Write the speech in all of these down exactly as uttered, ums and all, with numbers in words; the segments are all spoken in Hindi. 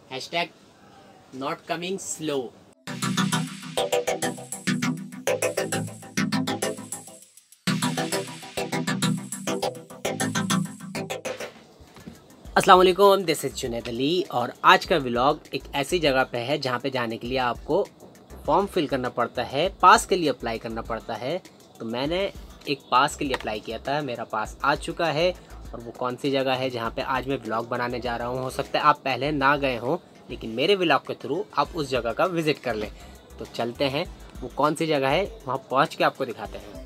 Hashtag not coming slow. अस्सलाम वालेकुम, दिस इज़ जुनैद अली और आज का व्लॉग एक ऐसी जगह पे है जहाँ पे जाने के लिए आपको फॉर्म फिल करना पड़ता है, पास के लिए अप्लाई करना पड़ता है। तो मैंने एक पास के लिए अप्लाई किया था, मेरा पास आ चुका है और वो कौन सी जगह है जहाँ पे आज मैं व्लॉग बनाने जा रहा हूँ। हो सकता है आप पहले ना गए हों, लेकिन मेरे व्लॉग के थ्रू आप उस जगह का विज़िट कर लें। तो चलते हैं, वो कौन सी जगह है वहाँ पहुँच के आपको दिखाते हैं।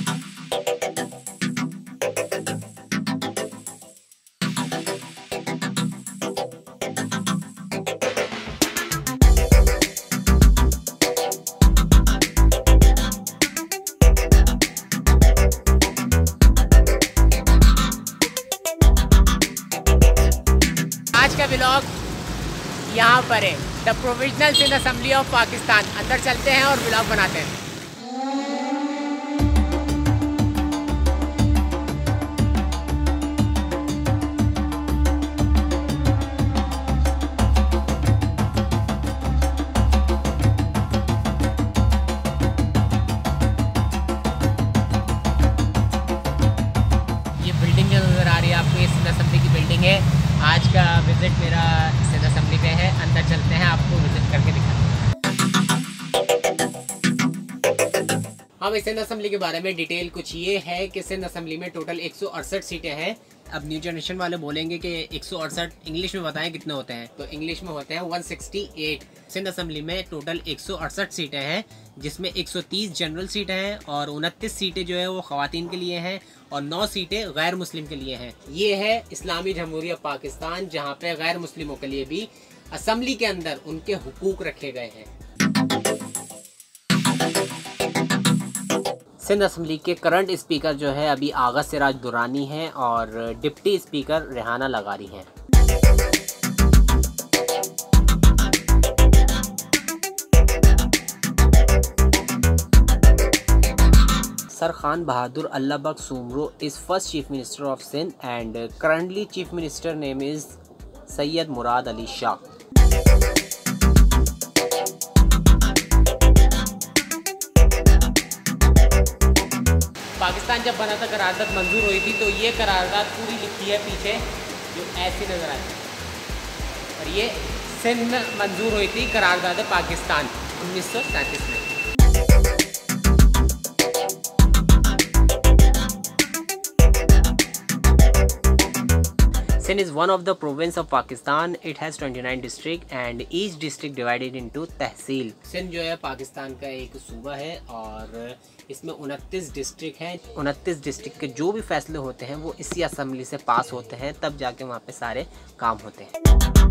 आज का व्लॉग यहाँ पर है, the provisional Sindh assembly of Pakistan. अंदर चलते हैं और व्लॉग बनाते हैं। ये बिल्डिंग नज़र आ रही है आपको, ये सिंध असेंबली की बिल्डिंग है। आज का विज़िट मेरा सिंध असेंबली पे है। अंदर चलते हैं, आपको विज़िट करके दिखाते हैं। हम इस सिंध असेंबली के बारे में डिटेल कुछ ये है कि सिंध असेंबली में टोटल एक सौ अड़सठ सीटें हैं। अब न्यू जनरेशन वाले बोलेंगे कि एक सौ अड़सठ इंग्लिश में बताएं कितने होते हैं, तो इंग्लिश में होते हैं एक सौ अड़सठ। सिंध असेंबली में टोटल एक सौ अड़सठ सीटें हैं, जिसमें एक सौ तीस जनरल सीटें हैं और उनतीस सीटें जो है वो ख़वातीन के लिए हैं और नौ सीटें गैर मुस्लिम के लिए हैं। ये है इस्लामी जमहूरिया पाकिस्तान, जहाँ पे गैर मुस्लिमों के लिए भी असेंबली के अंदर उनके हुकूक रखे गए हैं। सिंध असेंबली के करंट स्पीकर जो है अभी आगा सिराज दुरानी हैं और डिप्टी स्पीकर रेहाना लगारी हैं। Sir Khan Bahadur Allah Bakhsh Soomro is first chief minister of Sindh and currently chief minister name is Syed Murad Ali Shah. Pakistan जब बना था करारदाद मंजूर हुई थी, तो ये करारदाद पूरी लिखी है पीछे जो ऐसी नज़र आती है, और ये सिंध मंजूर हुई थी करारदाद पाकिस्तान उन्नीस सौ सैंतीस में। Sindh is one of the province of Pakistan. It has twenty-nine district and each district divided into तहसील। सिंध जो है पाकिस्तान का एक सूबा है और इसमें उनतीस डिस्ट्रिक्ट हैं। उनतीस डिस्ट्रिक्ट के जो भी फैसले होते हैं वो इसी असेंबली से पास होते हैं, तब जाके वहाँ पे सारे काम होते हैं।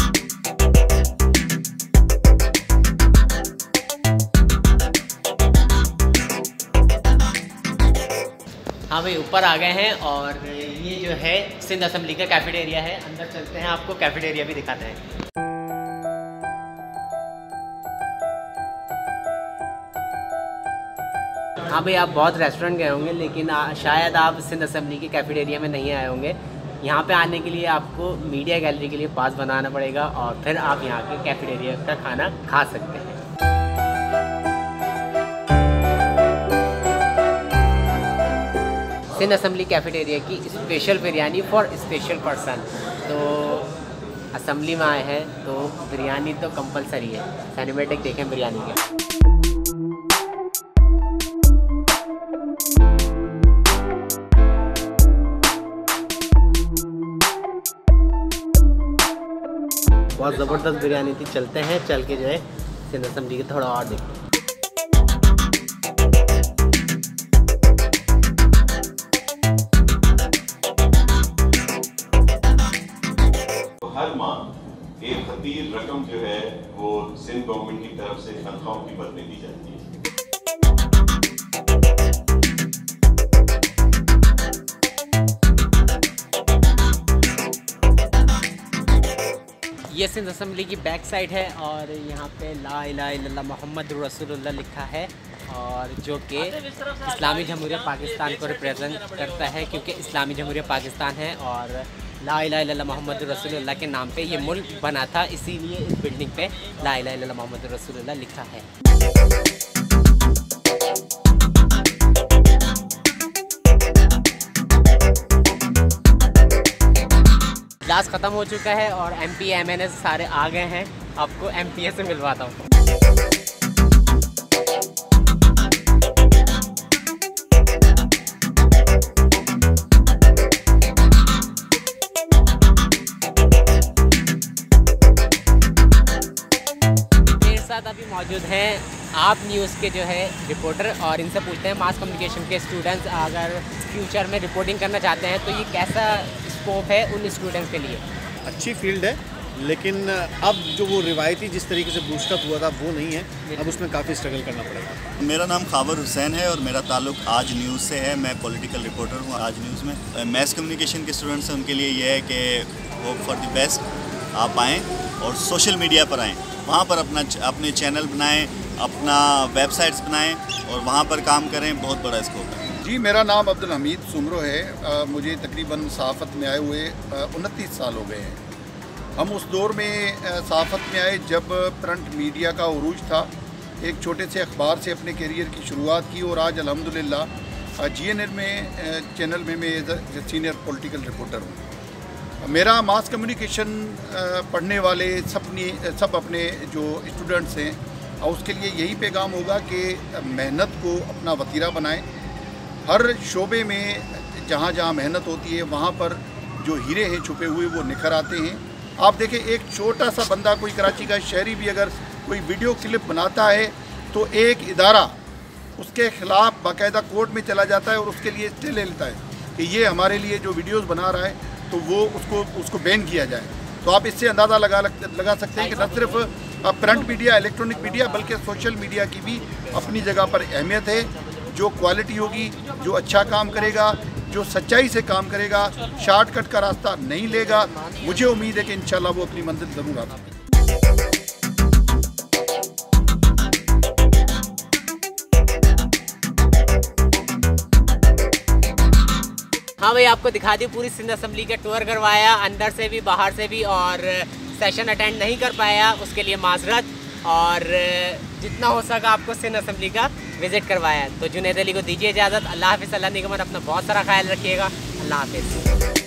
हाँ भाई, ऊपर आ गए हैं और ये जो है सिंध असेंबली का कैफेटेरिया है। अंदर चलते हैं, आपको कैफेटेरिया भी दिखाते हैं। हाँ भाई, आप बहुत रेस्टोरेंट गए होंगे, लेकिन आ, शायद आप सिंध असेंबली के कैफेटेरिया में नहीं आए होंगे। यहाँ पे आने के लिए आपको मीडिया गैलरी के लिए पास बनाना पड़ेगा और फिर आप यहाँ के कैफेटेरिया का खाना खा सकते हैं। सिंध असेंबली कैफेटेरिया की special biryani for special person. तो असेंबली में आए हैं तो बिरयानी तो कंपलसरी है। सिनेमैटिक देखें बिरयानी के। बहुत ज़बरदस्त बिरयानी थी। चलते हैं, चल के जो है सिंध असेंबली के थोड़ा और देखते हैं। हर माह एक खतीर रकम जो है वो सिंध गवर्नमेंट की तरफ से तनख्वाहों की बदले दी जाती है। ये सिंध असेंबली की बैक साइड है और यहाँ पे ला इलाहा इल्लल्लाह मोहम्मद रसूलुल्लाह लिखा है, और जो कि इस्लामी जमहूरिया पाकिस्तान को रिप्रेजेंट करता है, क्योंकि इस्लामी जमहूरिया पाकिस्तान है और ला इलाहा इल्लल्लाह मोहम्मद रसूलुल्लाह के नाम पे ये मुल्क बना था, इसीलिए इस बिल्डिंग पे ला इलाहा इल्लल्लाह मोहम्मद रसूलुल्लाह लिखा है। क्लास ख़त्म हो चुका है और M P M N S सारे आ गए हैं। आपको एम पी ए से मिलवाता हूँ। अभी मौजूद हैं आप न्यूज़ के जो है रिपोर्टर, और इनसे पूछते हैं मास कम्युनिकेशन के स्टूडेंट्स अगर फ्यूचर में रिपोर्टिंग करना चाहते हैं तो ये कैसा स्कोप है उन स्टूडेंट्स के लिए। अच्छी फील्ड है, लेकिन अब जो वो रिवायती जिस तरीके से बूस्टअप हुआ था वो नहीं है, अब उसमें काफ़ी स्ट्रगल करना पड़ेगा। मेरा नाम खावर हुसैन है और मेरा ताल्लुक आज न्यूज़ से है। मैं पॉलिटिकल रिपोर्टर हूँ आज न्यूज़ में। मैस कम्युनिकेशन के स्टूडेंट्स हैं, उनके लिए ये है कि होप फॉर द बेस्ट आप आएँ और सोशल मीडिया पर आएँ, वहाँ पर अपना अपने चैनल बनाएं, अपना वेबसाइट्स बनाएं और वहाँ पर काम करें। बहुत बड़ा स्कोप है। जी, मेरा नाम अब्दुल हमीद सुमरो है। आ, मुझे तकरीबन सहाफ़त में आए हुए उनतीस साल हो गए हैं। हम उस दौर में सहाफ़त में आए जब प्रिंट मीडिया का उरूज था। एक छोटे से अखबार से अपने करियर की शुरुआत की और आज अल्हम्दुलिल्लाह जी एन एल में चैनल में मैं as a senior political reporter हूँ। मेरा मास कम्युनिकेशन पढ़ने वाले सबने सब अपने जो स्टूडेंट्स हैं और उसके लिए यही पैगाम होगा कि मेहनत को अपना वतीरा बनाएं। हर शोबे में जहाँ जहाँ मेहनत होती है वहाँ पर जो हीरे हैं छुपे हुए वो निखर आते हैं। आप देखें, एक छोटा सा बंदा, कोई कराची का शहरी भी अगर कोई वीडियो क्लिप बनाता है तो एक इदारा उसके ख़िलाफ़ बाकायदा कोर्ट में चला जाता है और उसके लिए स्टे ले लेता है कि ये हमारे लिए जो वीडियोज़ बना रहा है तो वो उसको उसको बैन किया जाए। तो आप इससे अंदाज़ा लगा लगा सकते हैं कि न सिर्फ प्रिंट मीडिया, इलेक्ट्रॉनिक मीडिया, बल्कि सोशल मीडिया की भी अपनी जगह पर अहमियत है। जो क्वालिटी होगी, जो अच्छा काम करेगा, जो सच्चाई से काम करेगा, शॉर्टकट का रास्ता नहीं लेगा, मुझे उम्मीद है कि इंशाल्लाह वो अपनी मंजिल ज़रूर आता है। हाँ भाई, आपको दिखा दी पूरी सिंध असेंबली का टूर करवाया, अंदर से भी बाहर से भी, और सेशन अटेंड नहीं कर पाया उसके लिए माजरत, और जितना हो सका आपको सिंध असेंबली का विज़िट करवाया। तो जुनैद अली को दीजिए इजाज़त। अल्लाह हाफ़िज़। अल्लाह निगमत, अपना बहुत सारा ख्याल रखिएगा। अल्लाह हाफ़िज़।